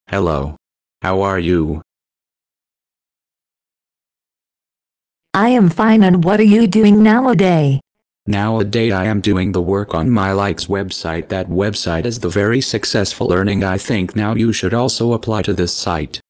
Hello. How are you? I am fine, and what are you doing nowadays? Nowadays I am doing the work on MyLikes website. That website is the very successful earning. I think now you should also apply to this site.